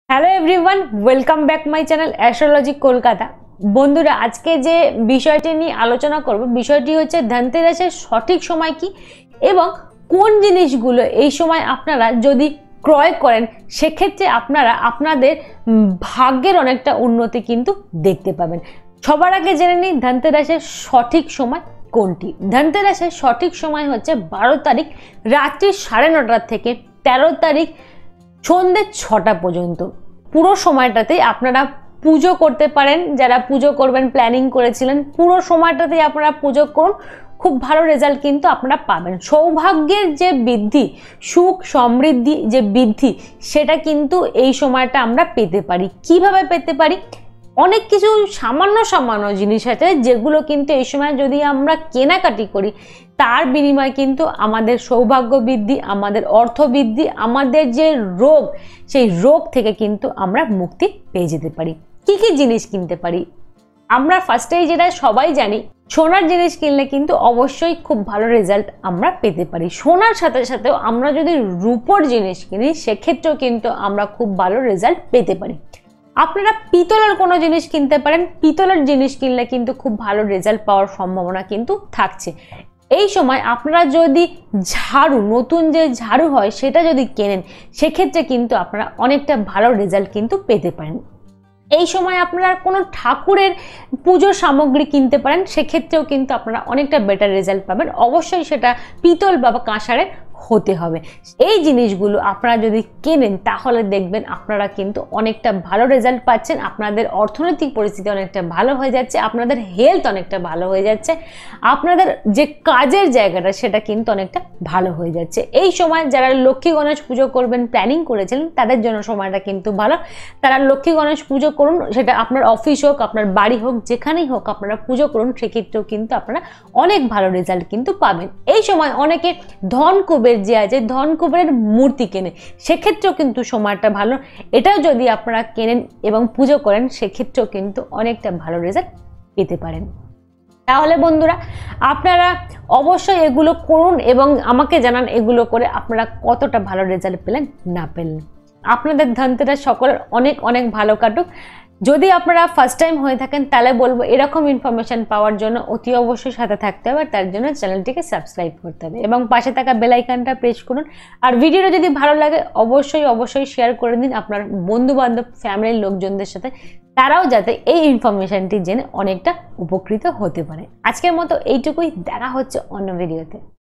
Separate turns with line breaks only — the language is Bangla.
Hello everyone, welcome back my channel astrology Kolkata. বন্ধুরা, আজকে যে বিষয়টি নিয়ে আলোচনা করব, বিষয়টি হচ্ছে ধনতেরাসের সঠিক সময় কি এবং কোন জিনিসগুলো এই সময় আপনারা যদি ক্রয় করেন সেক্ষেত্রে আপনারা আপনাদের ভাগ্যের অনেকটা উন্নতি কিন্তু দেখতে পাবেন। সবার আগে জেনে নিই ধনতেরাসের সঠিক সময় কোনটি। ধনতেরাসের সঠিক সময় হচ্ছে 12 তারিখ রাত্রি 9:30 থেকে 13 তারিখ সন্ধ্যে 6টা পর্যন্ত। পুরো সময়টাতেই আপনারা পুজো করতে পারেন। যারা পুজো করবেন প্ল্যানিং করেছিলেন, পুরো সময়টাতেই আপনারা পুজো করুন, খুব ভালো রেজাল্ট কিন্তু আপনারা পাবেন। সৌভাগ্যের যে বৃদ্ধি, সুখ সমৃদ্ধি যে বৃদ্ধি, সেটা কিন্তু এই সময়টা আমরা পেতে পারি। কিভাবে পেতে পারি? অনেক কিছু সামান্য জিনিস আছে যেগুলো কিন্তু এই সময় যদি আমরা কেনাকাটি করি তার বিনিময়ে কিন্তু আমাদের সৌভাগ্য বৃদ্ধি, আমাদের অর্থ বৃদ্ধি, আমাদের যে রোগ সেই রোগ থেকে কিন্তু আমরা মুক্তি পেয়ে যেতে পারি। কি কি জিনিস কিনতে পারি? আমরা ফার্স্টেই যেটা সবাই জানি, সোনার জিনিস কিনলে কিন্তু অবশ্যই খুব ভালো রেজাল্ট আমরা পেতে পারি। সোনার সাথে সাথেও আমরা যদি রূপোর জিনিস কিনি সেক্ষেত্রেও কিন্তু আমরা খুব ভালো রেজাল্ট পেতে পারি। আপনারা পিতলের কোনো জিনিস কিনতে পারেন। পিতলের জিনিস কিনলে কিন্তু খুব ভালো রেজাল্ট পাওয়ার সম্ভাবনা কিন্তু থাকছে। এই সময় আপনারা যদি ঝাড়ু, নতুন যে ঝাড়ু হয় সেটা যদি কেনেন সেক্ষেত্রে কিন্তু আপনারা অনেকটা ভালো রেজাল্ট কিন্তু পেতে পারেন। এই সময় আপনারা কোনো ঠাকুরের পুজোর সামগ্রী কিনতে পারেন, সেক্ষেত্রেও কিন্তু আপনারা অনেকটা বেটার রেজাল্ট পাবেন। অবশ্যই সেটা পিতল বা কাঁসারের হতে হবে। এই জিনিসগুলো আপনারা যদি কেনেন তাহলে দেখবেন আপনারা কিন্তু অনেকটা ভালো রেজাল্ট পাচ্ছেন। আপনাদের অর্থনৈতিক পরিস্থিতি অনেকটা ভালো হয়ে যাচ্ছে, আপনাদের হেলথ অনেকটা ভালো হয়ে যাচ্ছে, আপনাদের যে কাজের জায়গাটা সেটা কিন্তু অনেকটা ভালো হয়ে যাচ্ছে। এই সময় যারা লক্ষ্মী গণেশ পুজো করবেন প্ল্যানিং করেছিলেন তাদের জন্য সময়টা কিন্তু ভালো। তারা লক্ষ্মী গণেশ পুজো করুন, সেটা আপনার অফিস হোক, আপনার বাড়ি হোক, যেখানেই হোক আপনারা পুজো করুন, সেক্ষেত্রেও কিন্তু আপনারা অনেক ভালো রেজাল্ট কিন্তু পাবেন। এই সময় অনেকে ধনকুবের যে আছে, ধনকুবেরের মূর্তি কেনে, সেক্ষেত্রেও কিন্তু সময়টা ভালো। এটাও যদি আপনারা কেনেন এবং পুজো করেন সেক্ষেত্রেও কিন্তু অনেকটা ভালো রেজাল্ট পেতে পারেন। তাহলে বন্ধুরা, আপনারা অবশ্যই এগুলো করুন এবং আমাকে জানান এগুলো করে আপনারা কতটা ভালো রেজাল্ট পেলেন না পেলেন। আপনাদের ধনতেরাস সকলের অনেক অনেক ভালো কাটুক। যদি আপনারা ফার্স্ট টাইম হয়ে থাকেন তাহলে বলবো এরকম ইনফরমেশন পাওয়ার জন্য অতি অবশ্যই সাথে থাকতে হবে। তার জন্য চ্যানেলটিকে সাবস্ক্রাইব করতে হবে এবং পাশে থাকা বেল আইকনটা প্রেস করুন। আর ভিডিওটা যদি ভালো লাগে অবশ্যই শেয়ার করে দিন আপনার বন্ধু বান্ধব, ফ্যামিলির লোকজনদের সাথে, তারাও যাতে এই ইনফরমেশনটি জেনে অনেকটা উপকৃত হতে পারে। আজকের মতো এইটুকুই, দেখা হচ্ছে অন্য ভিডিওতে।